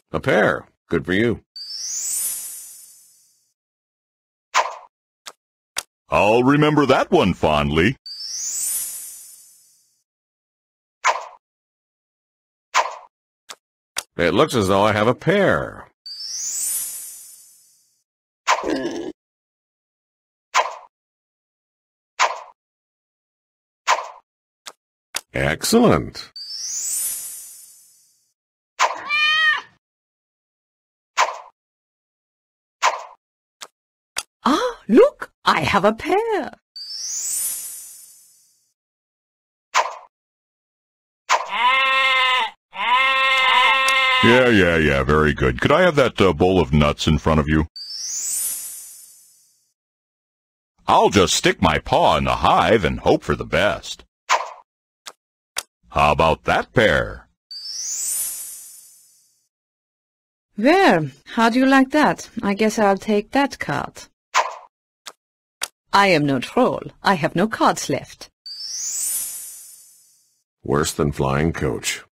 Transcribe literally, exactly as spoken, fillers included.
A pear. Good for you. I'll remember that one fondly. It looks as though I have a pear. Excellent. Ah, look, I have a pear. Yeah, yeah, yeah, very good. Could I have that uh, bowl of nuts in front of you? I'll just stick my paw in the hive and hope for the best. How about that pear? Well, how do you like that? I guess I'll take that card. I am no troll. I have no cards left. Worse than flying coach.